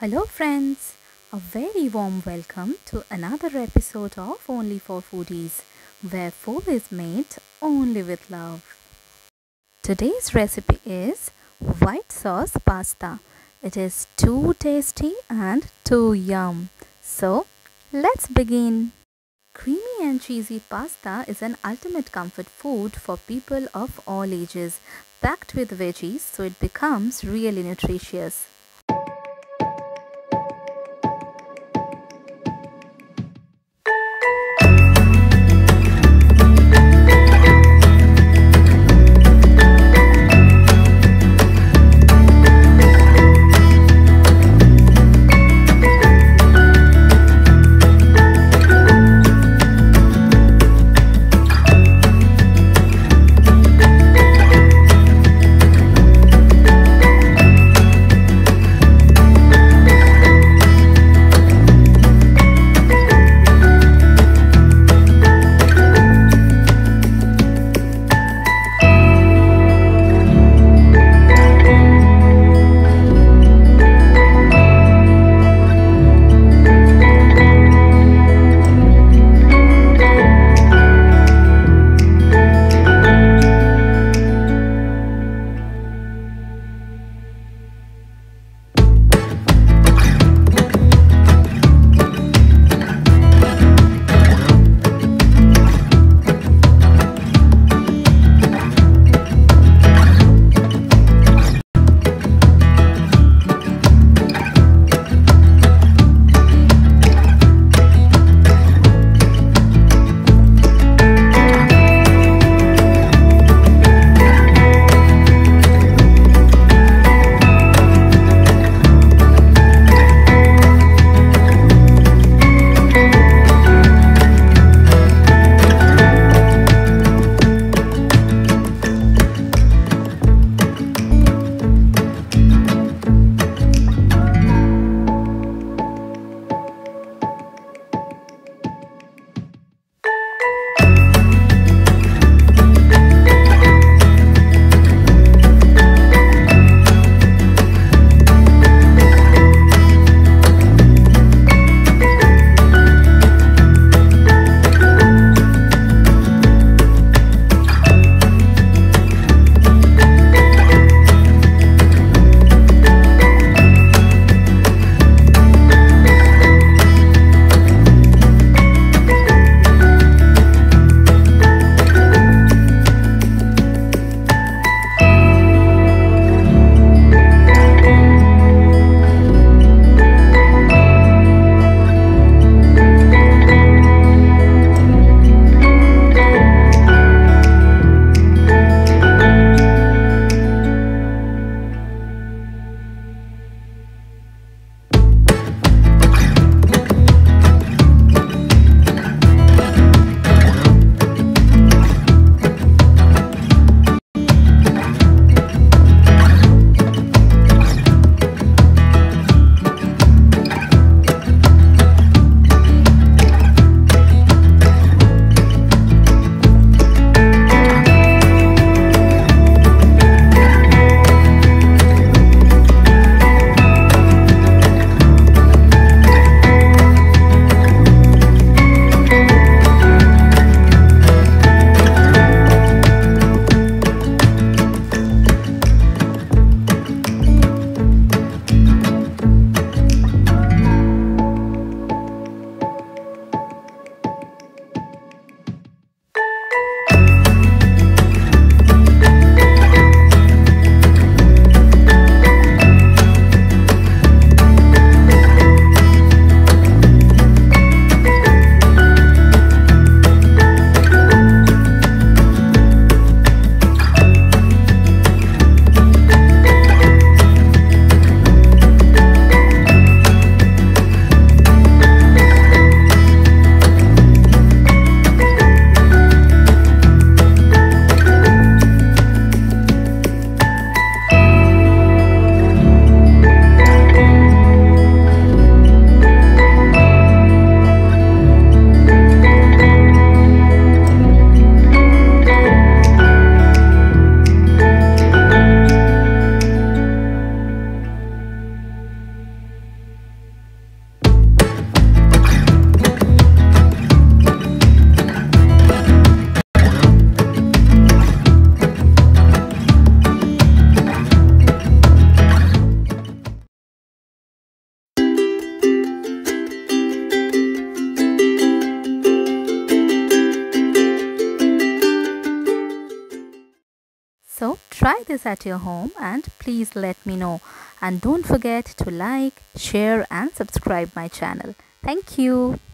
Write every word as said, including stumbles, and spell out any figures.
Hello, friends. A very warm welcome to another episode of Only for Foodies, where food is made only with love. Today's recipe is white sauce pasta. It is too tasty and too yum. So, let's begin. Creamy and cheesy pasta is an ultimate comfort food for people of all ages, packed with veggies so it becomes really nutritious. try this at your home and please let me know. And don't forget to like, share and subscribe my channel. Thank you.